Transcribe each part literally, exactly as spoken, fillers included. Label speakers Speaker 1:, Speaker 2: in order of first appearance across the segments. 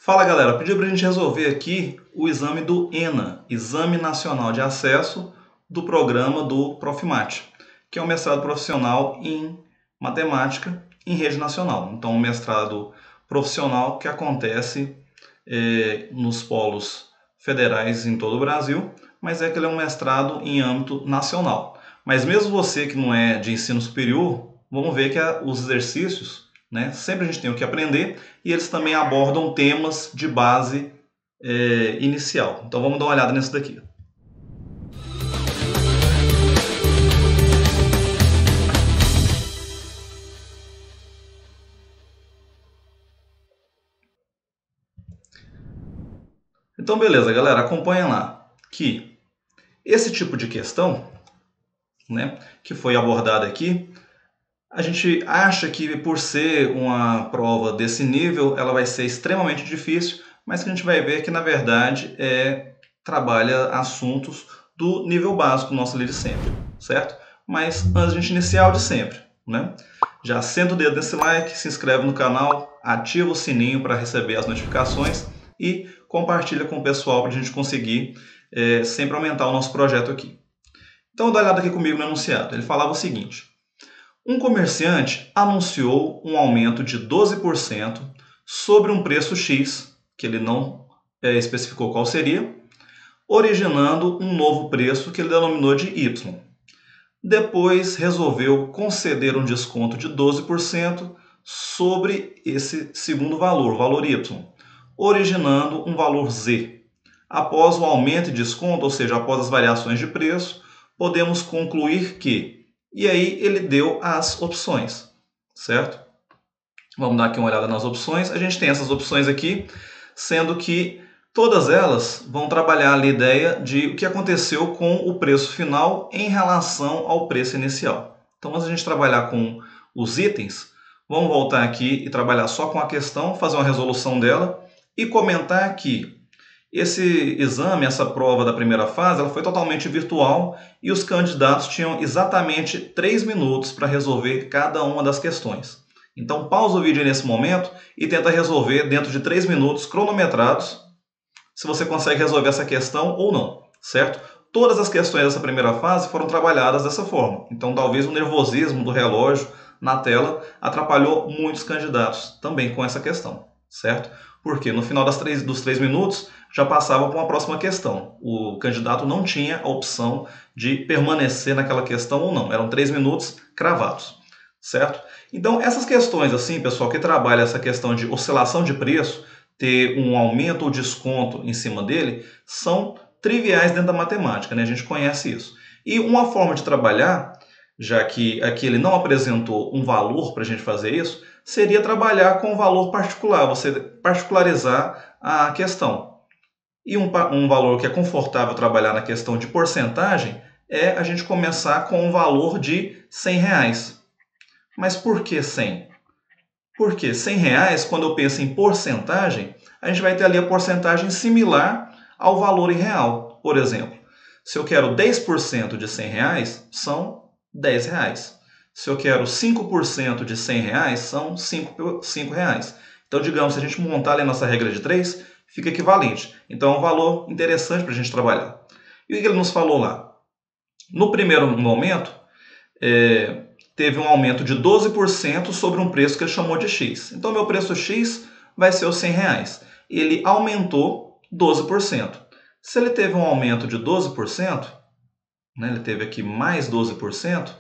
Speaker 1: Fala galera, pedi para a gente resolver aqui o exame do ENA, Exame Nacional de Acesso do programa do Profmat, que é um mestrado profissional em matemática em rede nacional. Então, um mestrado profissional que acontece é, nos polos federais em todo o Brasil, mas é que ele é um mestrado em âmbito nacional. Mas mesmo você que não é de ensino superior, vamos ver que os exercícios, né, sempre a gente tem o que aprender e eles também abordam temas de base é, inicial. Então vamos dar uma olhada nisso daqui. Então beleza, galera, acompanhem lá que esse tipo de questão, né, que foi abordada aqui, a gente acha que por ser uma prova desse nível, ela vai ser extremamente difícil, mas que a gente vai ver que na verdade é, trabalha assuntos do nível básico nosso ali de sempre, certo? Mas antes de a gente iniciar o de sempre, né? Já senta o dedo nesse like, se inscreve no canal, ativa o sininho para receber as notificações e compartilha com o pessoal para a gente conseguir é, sempre aumentar o nosso projeto aqui. Então dá uma olhada aqui comigo no enunciado. Ele falava o seguinte: um comerciante anunciou um aumento de doze por cento sobre um preço X, que ele não é, especificou qual seria, originando um novo preço que ele denominou de Y. Depois resolveu conceder um desconto de doze por cento sobre esse segundo valor, valor Y, originando um valor Z. Após o aumento e desconto, ou seja, após as variações de preço, podemos concluir que... E aí ele deu as opções, certo? Vamos dar aqui uma olhada nas opções. A gente tem essas opções aqui, sendo que todas elas vão trabalhar a ideia de o que aconteceu com o preço final em relação ao preço inicial. Então, antes de a gente trabalhar com os itens, vamos voltar aqui e trabalhar só com a questão, fazer uma resolução dela e comentar que esse exame, essa prova da primeira fase, ela foi totalmente virtual e os candidatos tinham exatamente três minutos para resolver cada uma das questões. Então pausa o vídeo nesse momento e tenta resolver dentro de três minutos cronometrados, se você consegue resolver essa questão ou não, certo? Todas as questões dessa primeira fase foram trabalhadas dessa forma. Então talvez o nervosismo do relógio na tela atrapalhou muitos candidatos também com essa questão, certo? Porque no final das três, dos três minutos já passava para uma próxima questão. O candidato não tinha a opção de permanecer naquela questão ou não. Eram três minutos cravados, certo? Então essas questões assim, pessoal, que trabalham essa questão de oscilação de preço, ter um aumento ou desconto em cima dele, são triviais dentro da matemática, né? A gente conhece isso. E uma forma de trabalhar, já que aqui ele não apresentou um valor para a gente fazer isso, seria trabalhar com um valor particular, você particularizar a questão. E um, um valor que é confortável trabalhar na questão de porcentagem é a gente começar com um valor de cem reais. Mas por que cem? Porque cem reais, quando eu penso em porcentagem, a gente vai ter ali a porcentagem similar ao valor em real. Por exemplo, se eu quero dez por cento de cem reais, são dez reais. Se eu quero cinco por cento de cem reais, são cinco reais. Então, digamos, se a gente montar ali a nossa regra de três, fica equivalente. Então, é um valor interessante para a gente trabalhar. E o que ele nos falou lá? No primeiro momento, é, teve um aumento de doze por cento sobre um preço que ele chamou de X. Então, meu preço X vai ser os cem reais. Ele aumentou doze por cento. Se ele teve um aumento de doze por cento, né, ele teve aqui mais doze por cento,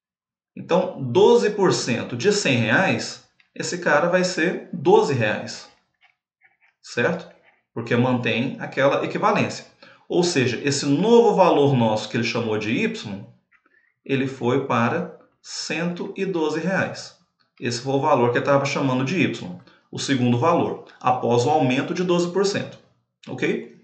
Speaker 1: então doze por cento de cem reais, esse cara vai ser doze reais, certo? Porque mantém aquela equivalência. Ou seja, esse novo valor nosso que ele chamou de Y, ele foi para cento e doze reais. Esse foi o valor que ele estava chamando de Y, o segundo valor, após o aumento de doze por cento. Ok?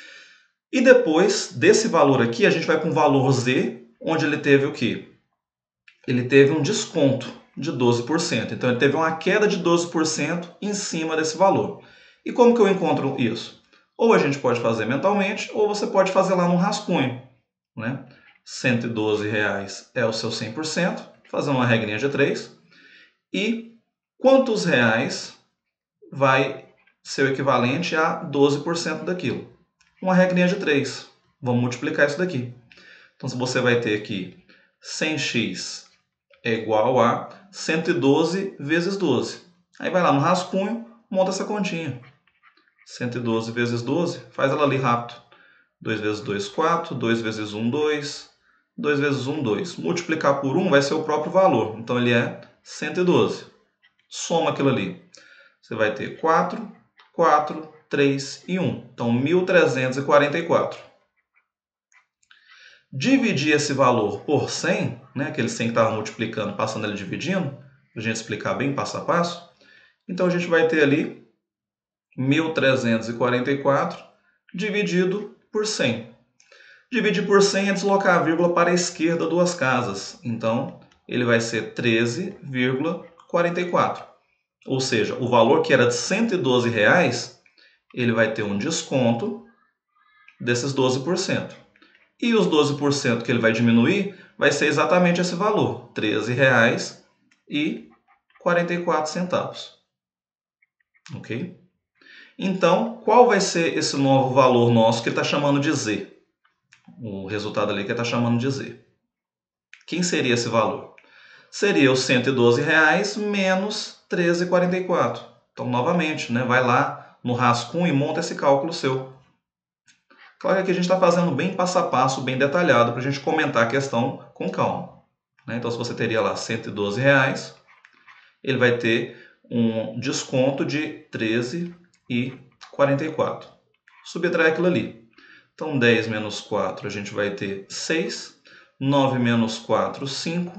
Speaker 1: E depois desse valor aqui, a gente vai para um valor Z, onde ele teve o quê? Ele teve um desconto de doze por cento. Então, ele teve uma queda de doze por cento em cima desse valor. E como que eu encontro isso? Ou a gente pode fazer mentalmente, ou você pode fazer lá no rascunho, né? cento e doze reais é o seu cem por cento, fazer uma regrinha de três. E quantos reais vai ser o equivalente a doze por cento daquilo. Uma regrinha de três. Vamos multiplicar isso daqui. Então, você vai ter aqui cem x é igual a cento e doze vezes doze. Aí vai lá no rascunho, monta essa continha. cento e doze vezes doze, faz ela ali rápido. dois vezes dois, quatro. dois vezes um, dois. dois vezes um, dois. Multiplicar por um vai ser o próprio valor. Então, ele é cento e doze. Soma aquilo ali. Você vai ter quatro, quatro, três e um. Então, mil trezentos e quarenta e quatro. Dividir esse valor por cem, né, aquele cem que estava multiplicando, passando ele dividindo, para a gente explicar bem passo a passo. Então, a gente vai ter ali mil trezentos e quarenta e quatro dividido por cem. Dividir por cem é deslocar a vírgula para a esquerda duas casas. Então, ele vai ser treze vírgula quarenta e quatro. Ou seja, o valor que era de cento e doze reais, ele vai ter um desconto desses doze por cento. E os doze por cento que ele vai diminuir vai ser exatamente esse valor, treze reais e quarenta e quatro centavos. Ok? Então, qual vai ser esse novo valor nosso que ele está chamando de Z? O resultado ali que ele está chamando de Z. Quem seria esse valor? Seria os cento e doze reais menos treze vírgula quarenta e quatro. Então, novamente, né, vai lá no rascunho e monta esse cálculo seu. Claro que aqui a gente está fazendo bem passo a passo, bem detalhado, para a gente comentar a questão com calma. Então, se você teria lá cento e doze reais, ele vai ter um desconto de treze vírgula quarenta e quatro. Subtrai aquilo ali. Então, dez menos quatro, a gente vai ter seis. nove menos quatro, cinco.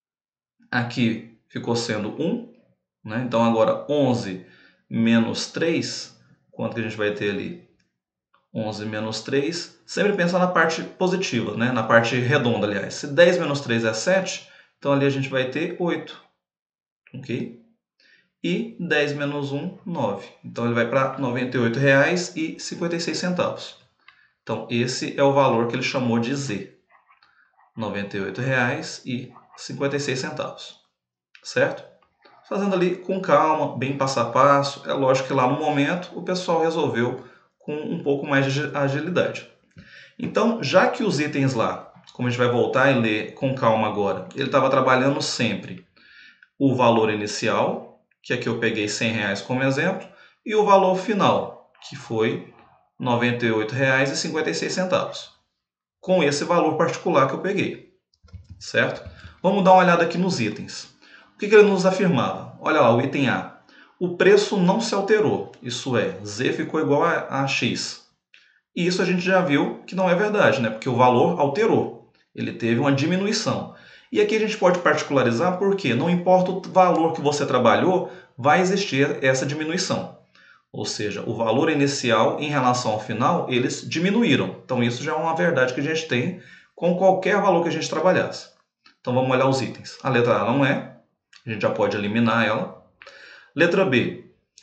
Speaker 1: Aqui ficou sendo um. Né? Então, agora onze menos três, quanto que a gente vai ter ali? onze menos três, sempre pensa na parte positiva, né? Na parte redonda, aliás. Se dez menos três é sete, então ali a gente vai ter oito. Ok? E dez menos um, nove. Então ele vai para noventa e oito reais e cinquenta e seis centavos. Então esse é o valor que ele chamou de Z. noventa e oito reais e cinquenta e seis centavos. Certo? Fazendo ali com calma, bem passo a passo. É lógico que lá no momento o pessoal resolveu com um pouco mais de agilidade. Então, já que os itens lá, como a gente vai voltar e ler com calma agora, ele estava trabalhando sempre o valor inicial, que aqui eu peguei cem reais como exemplo, e o valor final, que foi noventa e oito reais e cinquenta e seis centavos, com esse valor particular que eu peguei, certo? Vamos dar uma olhada aqui nos itens. O que, que ele nos afirmava? Olha lá, o item A. O preço não se alterou, isso é, Z ficou igual a, a X. E isso a gente já viu que não é verdade, né? Porque o valor alterou, ele teve uma diminuição. E aqui a gente pode particularizar porque não importa o valor que você trabalhou, vai existir essa diminuição. Ou seja, o valor inicial em relação ao final, eles diminuíram. Então isso já é uma verdade que a gente tem com qualquer valor que a gente trabalhasse. Então vamos olhar os itens. A letra A não é, a gente já pode eliminar ela. Letra B.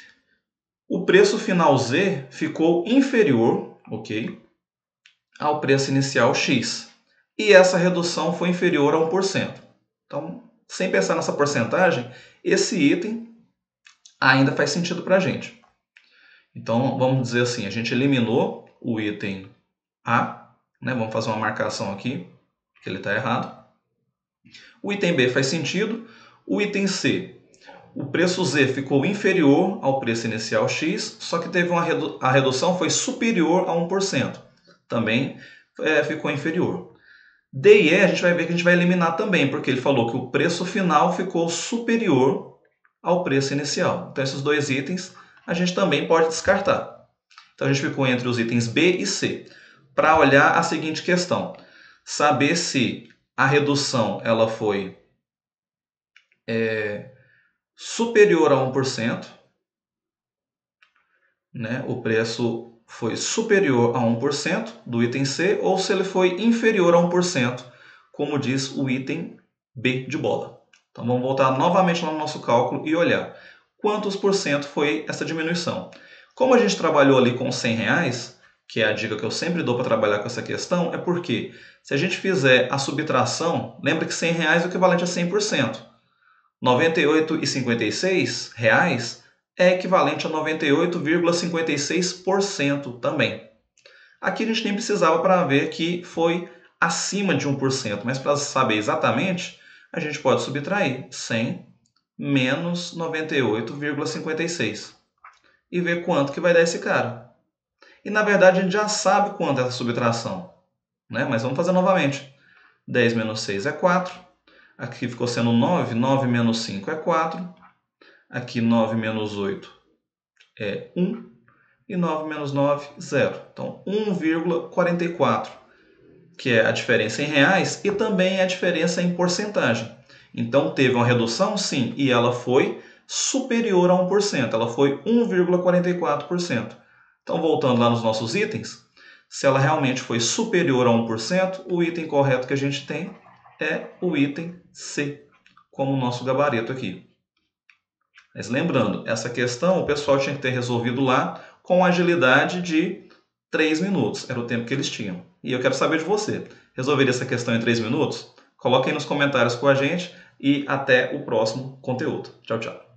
Speaker 1: O preço final Z ficou inferior, ok, ao preço inicial X. E essa redução foi inferior a um por cento. Então, sem pensar nessa porcentagem, esse item ainda faz sentido para a gente. Então, vamos dizer assim, a gente eliminou o item A, né? Vamos fazer uma marcação aqui, que ele está errado. O item B faz sentido. O item C, o preço Z ficou inferior ao preço inicial X, só que teve uma redu a redução foi superior a um por cento. Também é, ficou inferior. D e E a gente vai ver que a gente vai eliminar também, porque ele falou que o preço final ficou superior ao preço inicial. Então esses dois itens a gente também pode descartar. Então a gente ficou entre os itens B e C. Para olhar a seguinte questão, saber se a redução ela foi é, superior a um por cento, né? O preço foi superior a um por cento do item C, ou se ele foi inferior a um por cento, como diz o item B de bola. Então vamos voltar novamente no nosso cálculo e olhar quantos por cento foi essa diminuição. Como a gente trabalhou ali com cem reais, que é a dica que eu sempre dou para trabalhar com essa questão, é porque se a gente fizer a subtração, lembra que cem reais é o equivalente a cem por cento. noventa e oito reais e cinquenta e seis reais é equivalente a noventa e oito vírgula cinquenta e seis por cento também. Aqui a gente nem precisava para ver que foi acima de um por cento, mas para saber exatamente, a gente pode subtrair cem menos noventa e oito vírgula cinquenta e seis e ver quanto que vai dar esse cara. E na verdade a gente já sabe quanto é essa subtração, né? Mas vamos fazer novamente. dez menos seis é quatro. Aqui ficou sendo nove. nove menos cinco é quatro. Aqui nove menos oito é um. E nove menos nove, zero. Então, um vírgula quarenta e quatro, que é a diferença em reais e também é a diferença em porcentagem. Então, teve uma redução, sim, e ela foi superior a um por cento. Ela foi um vírgula quarenta e quatro por cento. Então, voltando lá nos nossos itens, se ela realmente foi superior a um por cento, o item correto que a gente tem é o item C, como o nosso gabarito aqui. Mas lembrando, essa questão o pessoal tinha que ter resolvido lá com agilidade de três minutos. Era o tempo que eles tinham. E eu quero saber de você. Resolveria essa questão em três minutos? Coloque aí nos comentários com a gente e até o próximo conteúdo. Tchau, tchau.